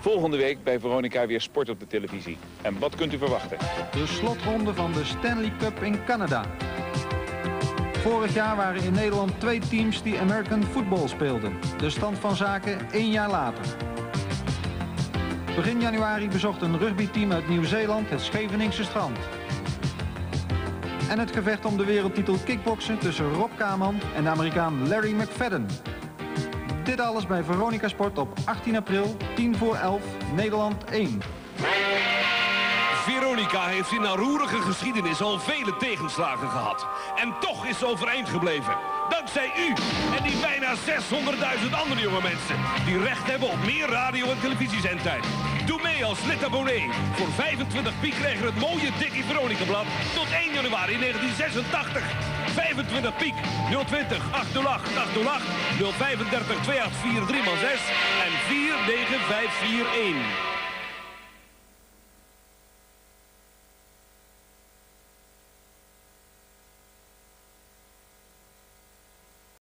Volgende week bij Veronica weer sport op de televisie. En wat kunt u verwachten? De slotronde van de Stanley Cup in Canada. Vorig jaar waren in Nederland 2 teams die American Football speelden. De stand van zaken 1 jaar later. Begin januari bezocht een rugbyteam uit Nieuw-Zeeland het Scheveningse strand. En het gevecht om de wereldtitel kickboksen tussen Rob Kaman en de Amerikaan Larry McFadden. Dit alles bij Veronica Sport op 18 april, 10:11, Nederland 1. Veronica heeft in haar roerige geschiedenis al vele tegenslagen gehad. En toch is ze overeind gebleven. Dankzij u en die bijna 600.000 andere jonge mensen die recht hebben op meer radio- en televisiezendtijd. Doe mee als lid-abonnee. Voor 25 piek krijg je het mooie Dikkie Veronica-blad tot 1 januari 1986. 25 piek 020 808 808 035 2843 6 en 49541.